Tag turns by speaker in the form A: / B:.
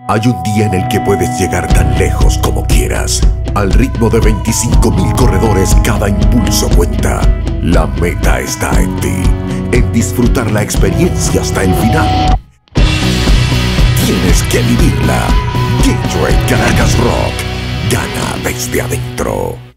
A: Hay un día en el que puedes llegar tan lejos como quieras. Al ritmo de 25.000 corredores, cada impulso cuenta. La meta está en ti, en disfrutar la experiencia hasta el final. Tienes que vivirla. Gatorade Caracas Rock. Gana desde adentro.